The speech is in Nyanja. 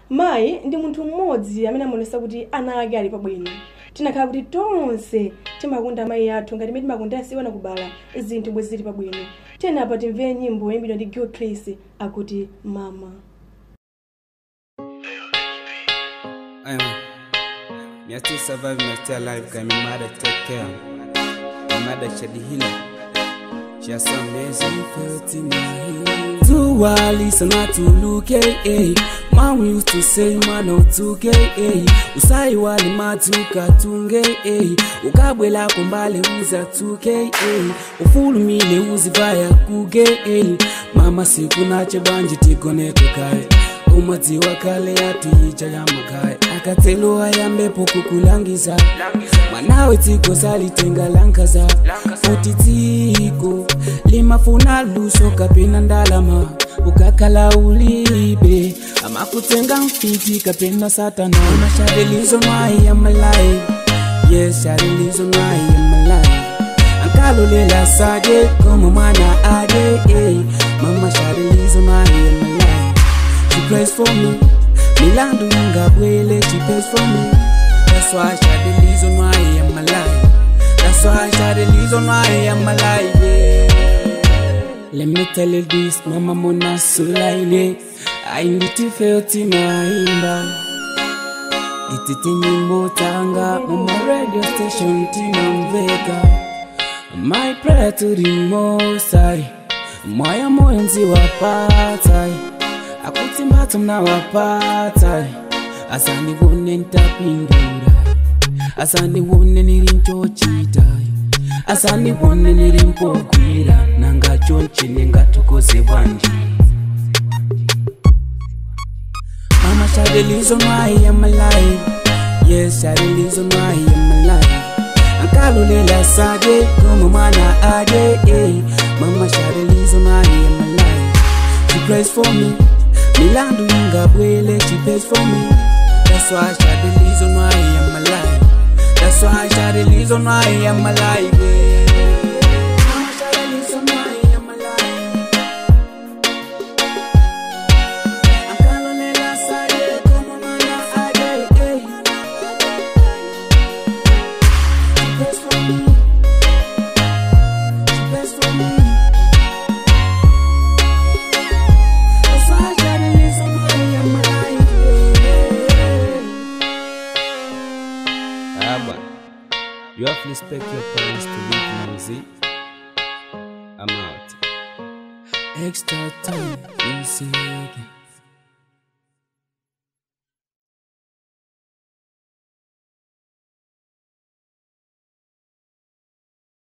Mai ndi munthu mmodzi amene amonesa kuti ana ake ali pabwino. Tinakhala kuti tonse timakonda mai athu ngati mmene timakonda asiwana kubala zinthu bwe zili pabwino. Tena apa timvere nyimbo yoyimbidwa ndi Gilchriss akuti mama. Me still survive, me still alive, cause my mother take care. My mother she the healer. She has some amazing felt in my head. To listen to look eh. Mom used to say man or 2K eh. Usai wali matuka tunge eh. Ukabwela kumbale uza 2K eh. Ufulu mile uzivaya kuge eh. Mama siku nache banji tikone tukae. Umazi wakale yatu hija ya makai. Akatelo ayambepo kukulangiza. Manawe tiko sali tenga lankaza. Utitiko limafuna luso kapena ndalama. Ukakala ulibe ama kutenga mfiti kapena satana. Mama shade reason why I'm alive. Yes, shade reason why I'm alive. Ankalo lela sage como mana ade eh. Mama shade reason why I'm alive. She prays for me. Milandu ngabwele, she prays for me. That's why shade reason why I'm alive. That's why shade reason why I'm alive, yeah. Let me tell you this, mama mona sulaine. I need to feel timaimba. Ititi nyimbo tanga, mama radio station timamveka. My prayer to the Most High. Moya moyenzi wapatai. Akutimbatum na wapatai. Asani wone ntapindura. Asani wone nirinchochitai. Asani wone nirimpokwira. Nanga chonchi nenga tukoze wanji. Mama shade reason why I'm alive. Yes, shade reason why I'm alive. Ankalo lela sage como mana ade eh. Mama shade reason why I'm alive. She prays for me. Milandu ngabwele, she prays for me. That's why shade reason why I'm alive. That's why shade reason why I'm alive, yeah. Mama shade reason why I'm alive. Ankalo lela sage como mana ade eh. She prays for me. She prays for me. That's why shade reason why I'm alive, yeah. You have to respect your parents to live now, see? I'm out. Extra time, you see again.